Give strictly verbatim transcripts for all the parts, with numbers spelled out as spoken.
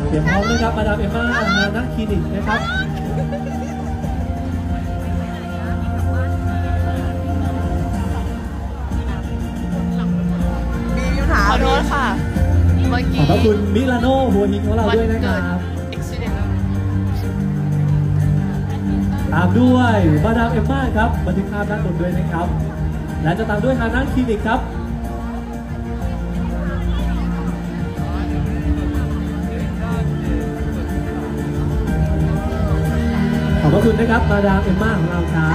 เตรียมพร้อมนะครับมาดามเอมม่ามานักคลินิกนะครับขอโทษค่ะเมื่อกี้ขอบคุณมิลานโน่หัวหินของเราด้วยนะครับตามด้วยมาดามเอมม่าครับบันทึกภาพด้านบนด้วยนะครับและจะตามด้วยฮานัคลินิกครับขอบคุณนะครับมาดามเอมม่าของเราครับ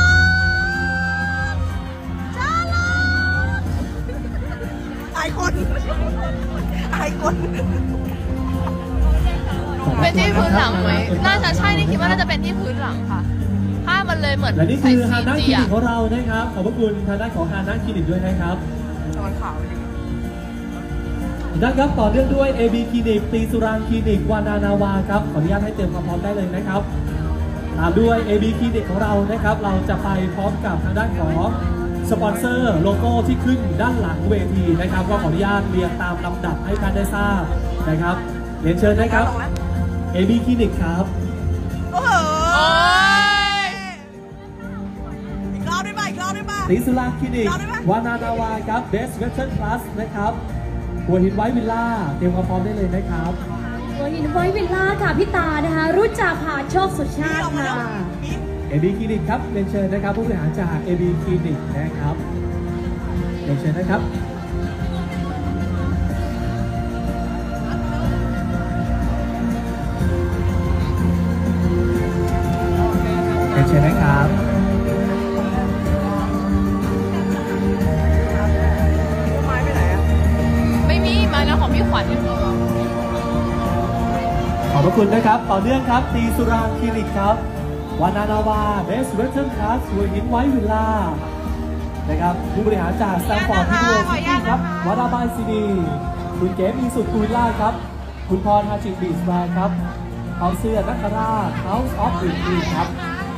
ไอคนไอคนเป็นที่พื้นหลังไหมน่าจะใช่นี่คิดว่าน่าจะเป็นที่พื้นหลังค่ะผ้ามันเลยเหมือนและนี่คือฮานัคลินิกของเรานะครับขอบคุณทางด้านของฮานัคลินิกด้วยนะครับตอนขาวด้านครับต่อเนื่องด้วย เอ บี คลินิกตีสุรางคลินิกวานานาวาครับขออนุญาตให้เตรียมความพร้อมได้เลยนะครับตามด้วย เอ บี คลินิกของเรานะครับเราจะไปพร้อมกับทางด้านของสปอนเซอร์โลโก้ที่ขึ้นด้านหลังเวทีนะครับก็ขออนุญาตเรียงตามลำดับให้ท่านได้ทราบนะครับเรียนเชิญนะครับ เอ บี คลินิกครับโอ้โหอีกรอบได้ไหมอีกรอบได้ไหมตีสุรางคลินิกวานานาวาครับ Best Western Plus นะครับหัวหินไวท์วิลล่าเตรียมความพร้อมได้เลยนะครับหัวหินไวท์วิลล่าค่ะพี่ตานะคะรู้จักผ่านโชคสุดชาติค่ะเอ บี คลินิกครับเรียนเชิญนะครับผู้บริหารจาก เอ บี คลินิกนะครับเรียนเชิญนะครับเรียนเชิญนะครับไม้ไปไหนอ่ะไม่มีไม้แล้วของพี่ขวัญขอบพระคุณนะครับต่อเนื่องครับตีสุรางคลินิกครับวานานาวาเบสเวสเทิร์นคลาสหัวหินไวท์วิลล่านะครับผู้บริหารจากสแตมฟอร์ดพิบูลซิตี้ครับวานาบายซีดีคุณเก๋มีสุดคุยล่าครับคุณพรฮาจิบีสแบนครับเขาเสื้อนักราช House of the Queen ครับ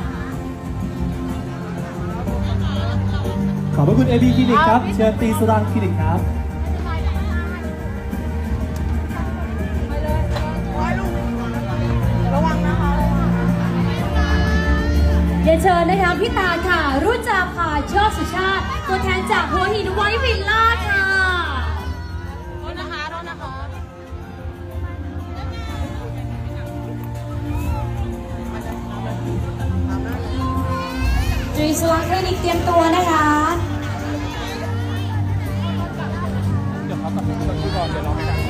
ขอบพระคุณ เอ บี คลินิกครับเชิญตีสุรางคลินิกครับเดี๋ยวเชิญนะคะพี่ตาค่ะรู้จักผ่านโชคสุชาติตัวแทนจากหัวหินไวท์วิลล่าค่ะโทษนะคะโทษนะคะจีสวางคลินิกเตรียมตัวนะคะเดี๋ยวเขาตัดสินใจก่อนเดี๋ยวเราไม่ได้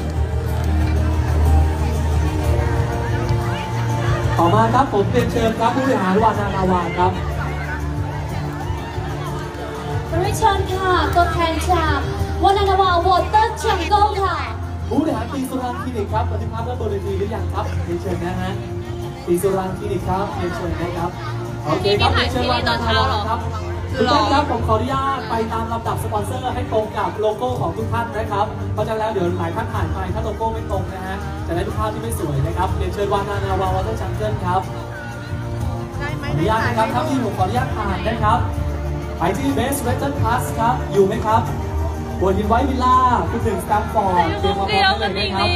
ต่อมาครับผมเรียนเชิญครับผู้บริหารวานานาวาครับเรียนเชิญค่ะตัวแทนจากวานานาวาวอเตอร์จังโก้ค่ะผู้บริหารตีสุรางคลินิกครับบันทึกภาพด้านบนเวทีหรือยังครับเรียนเชิญนะฮะตีสุรางคลินิกครับเรียนเชิญนะครับโอเคครับเรียนเชิญวานานาวาครับทุกท่านครับผมขออนุญาตไปตามลำดับสปอนเซอร์ให้ตรงกับโลโก้ของทุกท่านนะครับเพราะฉะนั้นแล้วเดี๋ยวหลายท่านผ่านไปถ้าโลโก้ไม่ตรงนะฮะจะได้ภาพที่ไม่สวยนะครับเรียนเชิญวานานาวาวอเตอร์จังเกิลครับขออนุญาตนะครับท่านที่ผมขออนุญาตผ่านนะครับไปที่ Best Western Plus ครับอยู่ไหมครับหัวหินไวท์วิลล่าคุณถึงสแตมฟอร์ดเตรียมความพร้อมได้เลยนะครับ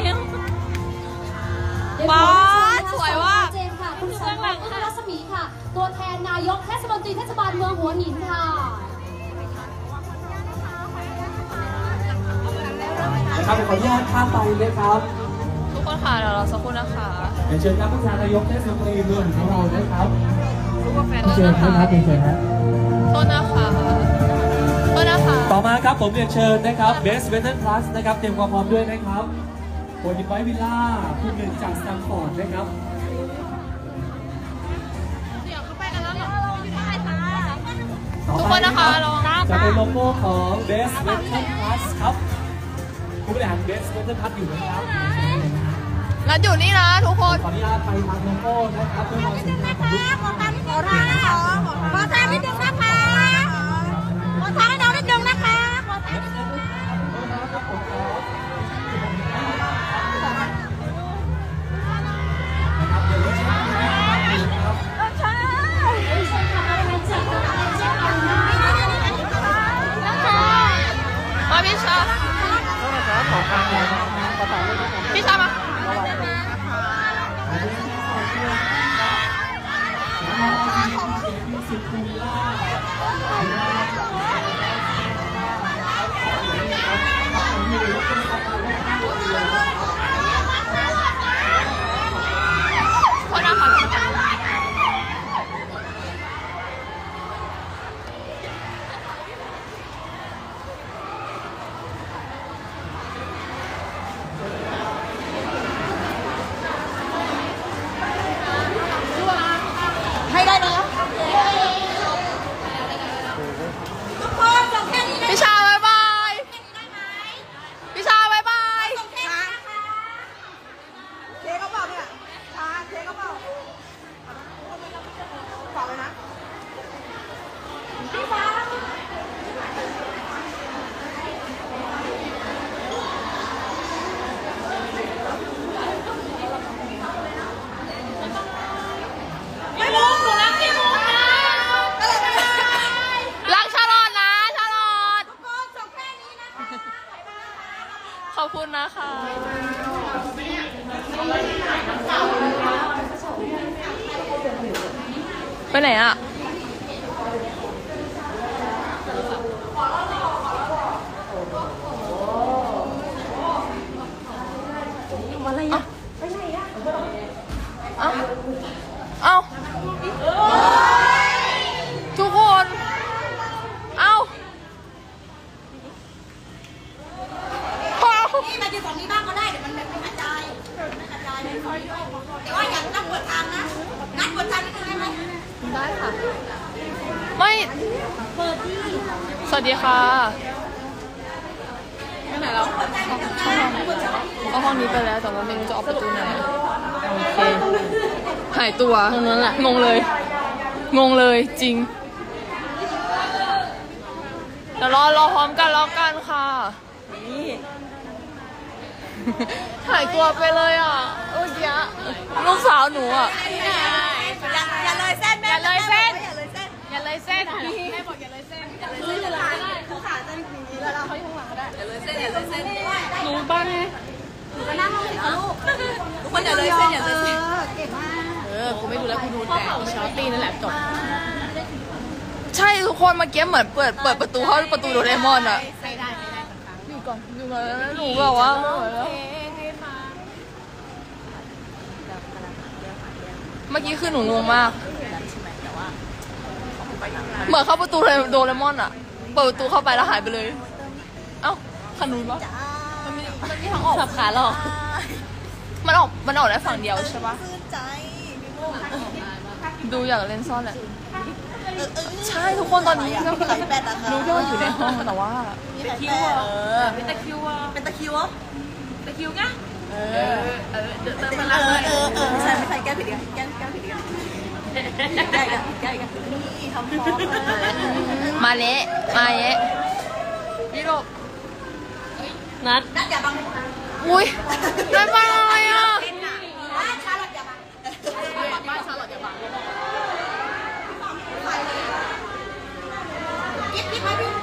บ้าสวยว่ะเจนค่ะคุณสังวรคุณรัศมีค่ะตัวแทนนายกเทศมนตรีเทศบาลเมืองหัวหินค่ะนะครับขออนุญาตข้ามไปเลยครับทุกคนค่ะเดี๋ยวเราสักครู่นะคะเดี๋ยวเชิญครับผู้แทนนายกเทศมนตรีเมืองของเรานะครับทุกคนแฟนเชิญนะครับเชิญครับโทษนะคะโทษนะคะต่อมาครับผมเรียนเชิญนะครับ Best Western Plus นะครับเตรียมความพร้อมด้วยนะครับหัวหินไวท์วิลล่าคุณหนึ่งจากสแตมฟอร์ดนะครับทุกคนนะคะจะเป็นโลโก้ของ Best Western Plus ครับผู้บริหาร Best Western Plus อยู่ไหมครับนัดอยู่นี่นะทุกคนขออนุญาตไปทางโลโก้นะครับเพื่อความสวยงามของลูกค้าขอทางนะคะขอทางนิดนึงนะคะขอทางให้น้องนิดนึงนะคะขอทางนิดนึงมาพี่ชาพี่ชามาไหนอะอะไรอะไปไหนอะเอ้าเอ้าทุกคนเอ้านี่มาอยู่ตรงนี้บ้างก็ได้เดี๋ยวมันไม่กระจายไม่กระจายไม่ค่อยแต่ว่าอย่างนัดเปิดทางนะนัดเปิดทางนี่ได้ไหมได้ค่ะไม่สวัสดีค่ะไปไหนแล้วเข้าห้องนี้ไปแล้วแต่ว่าไม่รู้จะออกประตูไหนโอเคหายตัวตรงนั้นแหละงงเลยงงเลยจริงเดี๋ยวรอรอพร้อมกันแล้วกันค่ะนี่หายตัวไปเลยอ่ะเมื่อกี้ลูกสาวหนูอ่ะอย่าเลยเส้นแม่อย่าเลยเส้นอย่าเลยเส้นอย่าเลยเส้นแม่บอกอย่าเลยเส้นอย่าเลยเส้นอย่าเลยเส้นเขาขาจะอย่างนี้แล้วเราเขาอยู่ข้างหลังก็ได้อย่าเลยเส้นอย่าเลยเส้นหนูบ้านไงก็นั่งลงสิลูกทุกคนอย่าเลยเส้นอย่าเลยเส้นเก่งมากเออกูไม่ดูแล้วกูดูแต่อีชอตตี้นั่นแหละจบใช่ทุกคนเมื่อกี้เหมือนเปิดเปิดประตูเข้าประตูโดเรมอนอะไม่ได้ไม่ได้อยู่ก่อนอยู่ก่อนแล้วหนูแบบว่าเมื่อกี้คือหนูงงมากเหมือนเข้าประตูโดเรมอนอะเปิดประตูเข้าไปแล้วหายไปเลยเอ้าขนุนปะมันมีมันมีทางออกสับขาหรอมันออกมันออกได้ฝั่งเดียวใช่ปะดูอยากเล่นซ่อนแหละใช่ทุกคนตอนนี้ก็คือรู้ด้วยอยู่ในห้องแต่ว่าเป็นคิวเออเป็นตะคิวอ่ะเป็นตะคิวอ่ะตะคิวไงเออเออเติมมาแล้วเออเออเออไม่ใช่ไม่ใช่แก้ผิดกันแก้แก้ผิดกันแก้กันแก้กันนี่ทำฟองมาเละมาเละพี่โรนัดนัดอย่าบังอุ้ยได้บ้างอะไรอ่ะชาลอตอย่าบังบ้านชาลอตอย่าบังกิ๊บกิ๊บไหมพี่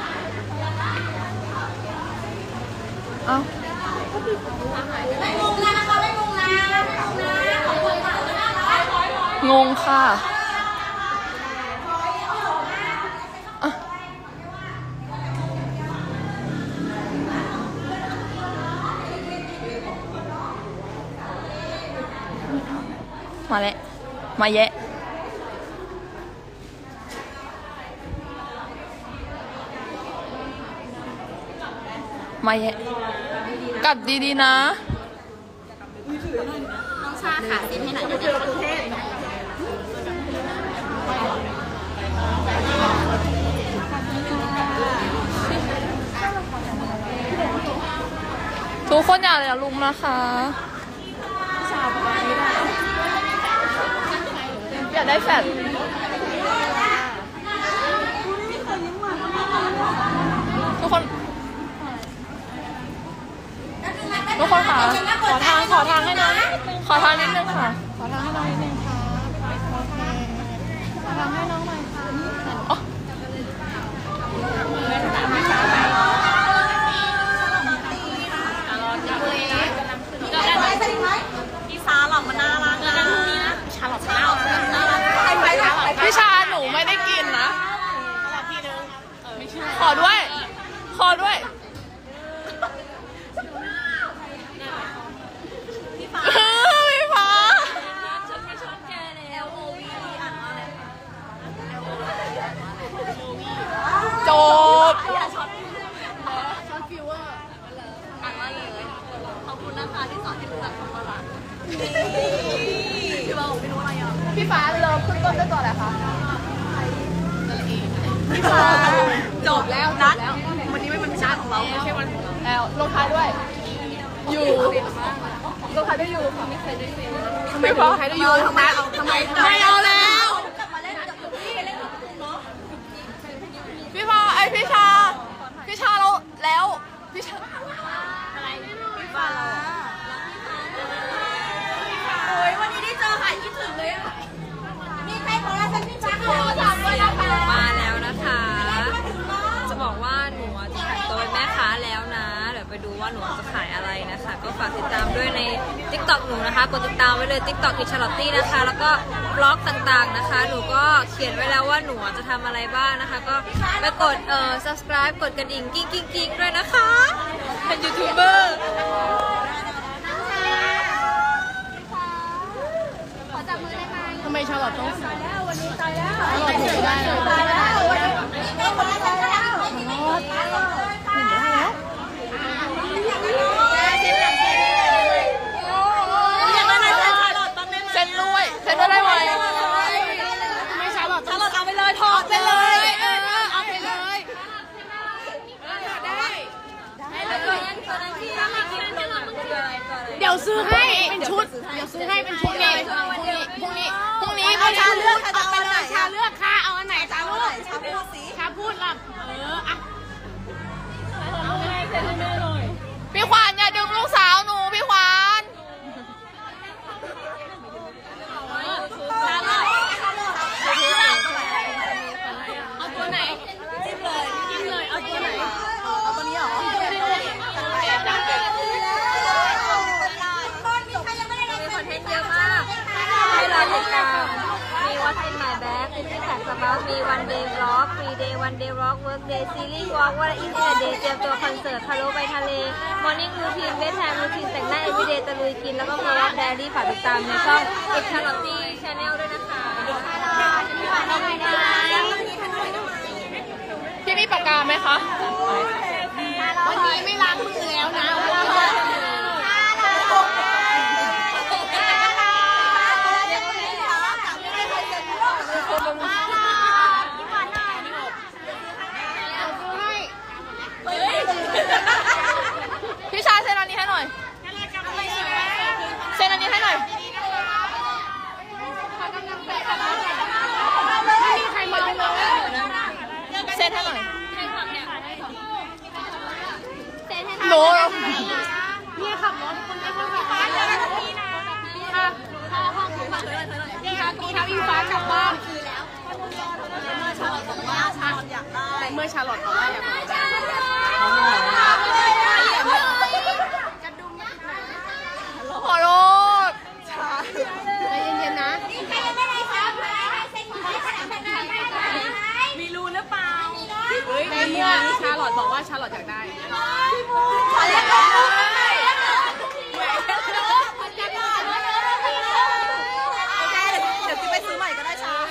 เอ้าไม่งงนะนะคะไม่งงนะงงค่ะมาแล้วมาแยะมาแยะกลับดีๆนะน้องชาขาเซ็นให้หน่อยจะประเทศทุกคนอย่าอย่าลุมนะคะอยากได้แฟดทุกคนทุกคนค่ะขอทางขอทางให้น้องขอทางนิดนึงค่ะขอทางให้น้องนิดนึงค่ะขอทางให้น้องหน่อยค่ะพี่ชาหลอกมันน่ารักนะชาหลอกมันน่ารักพี่ชาหนูไม่ได้กินนะขอด้วยขอด้วยพี่ฟ้าพี่ฟ้าฉันไม่ชอบแกแล้วโอวีอ่านว่าอะไรจบช็อตฟิวเวอร์อ่านว่าเลยขอบคุณนะคะที่สอนให้รู้จักคำว่ารักพี่บอกไม่รู้อะไรอ่ะพี่ฟ้าเลิฟขึ้นต้นด้วยตัวอะไรคะพี่ฟ้าจบแล้วนัดวันนี้ไม่เป็นวิชาของเราไม่ใช่วันแล้วลงท้ายด้วยอยู่ลงท้ายด้วยอยู่ไม่เคยได้เป็นทำไมพอใครได้อยู่ทำไมเอาทำไมไม่เอาแล้วพี่พอไอพี่ชาพี่ชาเราแล้วพี่ชาอะไรพี่ฟ้าโอ้ยวันนี้ได้เจอหายคิดถึงเลยอ่ะมีใครขอลาเซ็นพี่ฟ้าขอถามด้วยนะคะมาแล้วนะคะจะบอกว่าหนูจะแต่งตัวเป็นแม่ค้าแล้วนะเดี๋ยวไปดูว่าว่าหนูจะขายอะไรนะคะ ก็ฝากติดตามด้วยใน ติ๊กต็อก หนูนะคะกดติดตามไว้เลย ติ๊กต็อก อิชาร์ลอตตี้นะคะแล้วก็บล็อกต่างๆนะคะหนูก็เขียนไว้แล้วว่าหนูจะทำอะไรบ้างนะคะก็ไปกดเอ่อ subscribe กดกระดิ่งกิ๊งกิ๊งกิ๊งด้วยนะคะเป็นยูทูบเบอร์ทำไมชาลอตต้องตายแล้ววันนี้ตายแล้วชาลอตถูกได้เลยตายแล้ววันนี้ตายแล้วหนึ่งได้แล้วเซ็นด้วยเซ็นได้ไหมไม่ชาลอตชาลอตเอาไปเลยถอดไปเลยเออเอาไปเลยได้เดี๋ยวซื้อให้เป็นชุดเดี๋ยวซื้อให้เป็นชุดเลยพรุ่งนี้พรุ่งนี้พรุ่งนี้เขาชาเลือกเอาไปเลยชาเลือกค่ะเอาอันไหนชาลูกชาพูดสิชาพูดล่ะเอออ่ะพี่ขวัญอย่าดึงลูกสาวหนูพี่ขวัญเอาตัวไหนจิ้มเลยจิ้มเลยเอาตัวไหนเอาตัวนี้เหรอมีคอนเทนต์เยอะมากให้เราติดตามมี What's in my bag มีที่แท็กสปาร์มี one day vlog free day one day vlog work day series walk what is in a day เตรียมตัวคอนเสิร์ตพาโลไปทะเล morning routine bedtime routine แต่งหน้า everyday ตะลุยกินแล้วก็ vlog diary ฝากติดตามในช่อง เอ็กซ์ ชาร์ลอตตี้ channel ด้วยนะคะพี่มีปากกาไหมคะวันนี้ไม่ล้างมือแล้วนะพี่ชาเซ็นอันนี้ให้หน่อยเซ็นอันนี้ให้หน่อยไม่มีใครมาเลยเซ็นให้หน่อยหนูพี่ขับรถคุณไม่ต้องขับบ้านเลยพี่นะค่ะเข้าห้องพี่มาเลยนี่ค่ะกูทำอีฟ้ากลับบ้านคือแล้วเมื่อชาลอตบอกว่าชาลอตอยากได้เมื่อชาลอตบอกว่าอยากได้ขอโทษใจเย็นๆนะมีรูหรือเปล่าเฮ้ยในเมื่อชาลอตบอกว่าชาลอตอยากได้เดี๋ยวไปซื้อใหม่ก็ได้ชา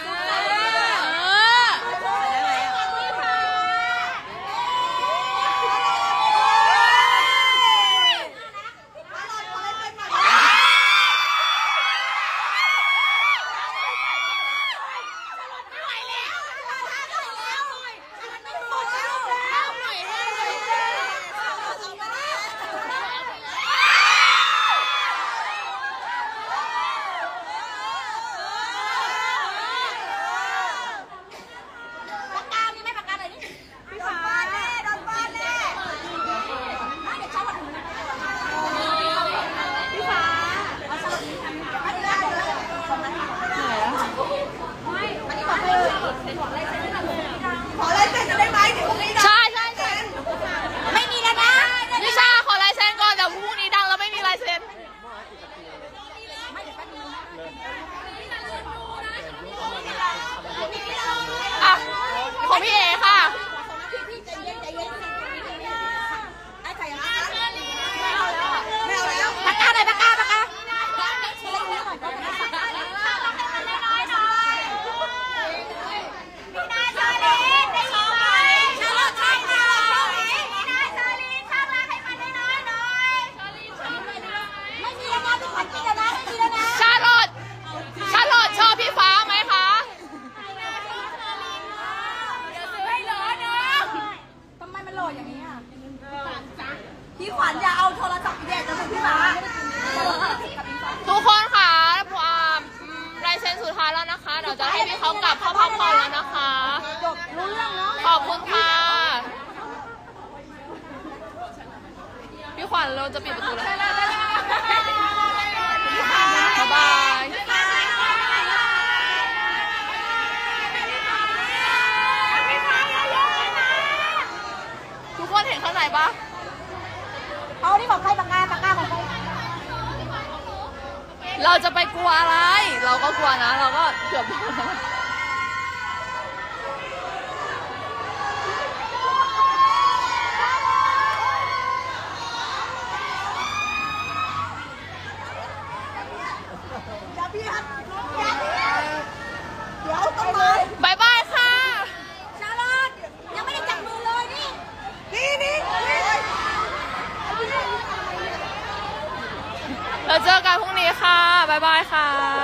ของพี่เอค่ะปากกาหน่อยปากกาปากกาชาลอตชาลอตชอบพี่ฟ้าไหมคะพี่ขวัญอย่าเอาโทรศัพท์ไปแดกจะเป็นพี่ฟ้าทุกคนค่ะลายเซ็นสุดท้ายแล้วนะคะเดี๋ยวจะให้พี่เขากลับเข้าพักผ่อนแล้วนะคะขอบคุณค่ะพี่ขวัญเราจะปิดประตูแล้วบ๊ายบายทุกคนเห็นข้างในปะเอานี่ของใครปากกาปากกาของใครเราจะไปกลัวอะไร เราก็กลัวนะ เราก็เกือบบายบายค่ะชาลอตยังไม่ได้จับมือเลยนี่นี่นี่เราเจอกันพรุ่งนี้ค่ะบายบายค่ะ